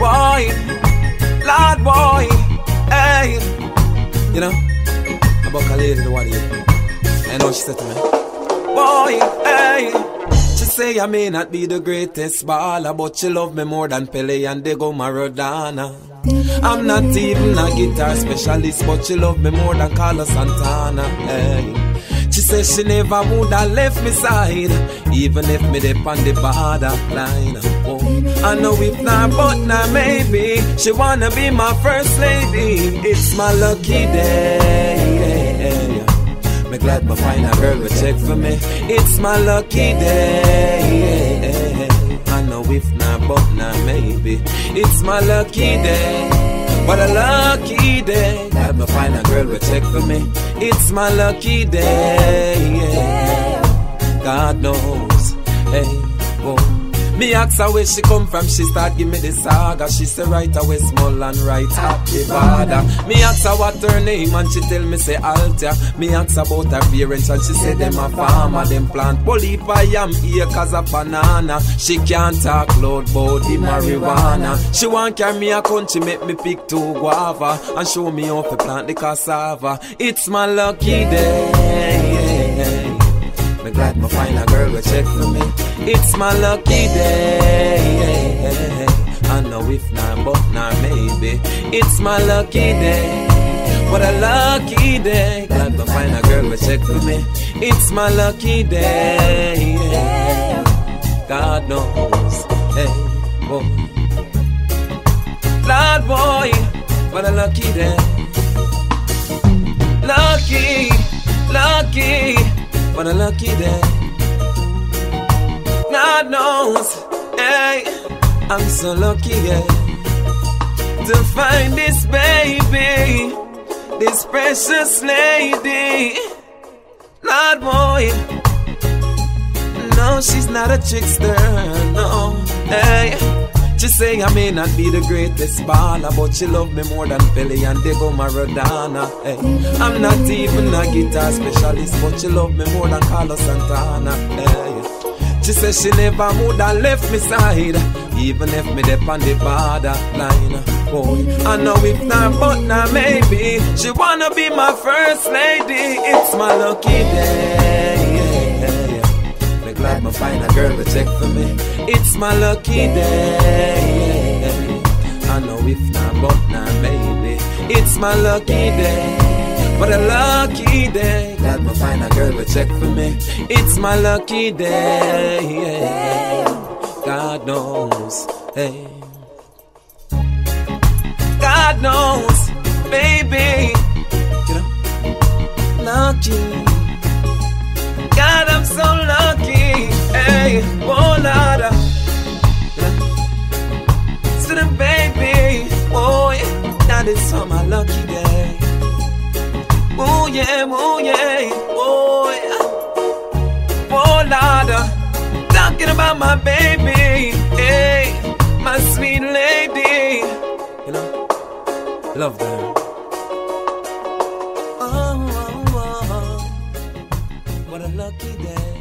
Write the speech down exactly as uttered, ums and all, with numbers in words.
boy, Lord boy, hey. You know, about a lady the one here. I know she said to me, boy, hey. She say I may not be the greatest baller, but she love me more than Pele and Diego Maradona. I'm not even a guitar specialist, but she love me more than Carlos Santana, hey. She says she never would have left me side, even if me dip on the borderline. Oh, I know if not, but not maybe. She wanna be my first lady. It's my lucky day. Me glad me find a girl to check for me. It's my lucky day. I know if not, but not maybe. It's my lucky day. What a lucky day. Glad me find a girl to check for me. It's my lucky day. God knows. Hey, whoa. Me ask her where she come from, she start give me the saga. She say right away small and right happy bada. Me ask her what her name and she tell me say Alta. Me ask about her parents and she say them a farmer. Them plant polypa yam acres of banana. She can't talk loud about the marijuana. She want carry me a country, make me pick two guava and show me how to plant the cassava. It's my lucky day. Me glad me find a girl to check for me. It's my lucky day. I know if not, but not maybe. It's my lucky day. What a lucky day. Glad me find a girl to check for me. It's my lucky day. God knows. Hey, boy. Lord boy, what a lucky day. Lucky, lucky. What a lucky day. God knows, hey, I'm so lucky, yeah, to find this baby, this precious lady. Lord boy, no, she's not a trickster, no, hey. She say I may not be the greatest baller, but she love me more than Pele and Diego Maradona, hey. I'm not even a guitar specialist, but she love me more than Carlos Santana, hey. She says she never would have left me side, even if me dip on the borderline. Boy, I know if not, but not maybe. She wanna be my first lady. It's my lucky day. Me glad me find a girl to check for me. It's my lucky day. I know if not, but not maybe. It's my lucky day. What a lucky day. Glad me find a girl to check for me. It's my lucky day. God knows, hey. God knows, baby. You know, lucky. God, I'm so lucky. Hey, oh Lord. You know, so the baby, oh yeah, that is so my lucky day. Oh yeah, oh yeah, oh yeah. Oh Lord, talking about my baby, hey, my sweet lady. You know, love them. Oh, oh, oh, what a lucky day.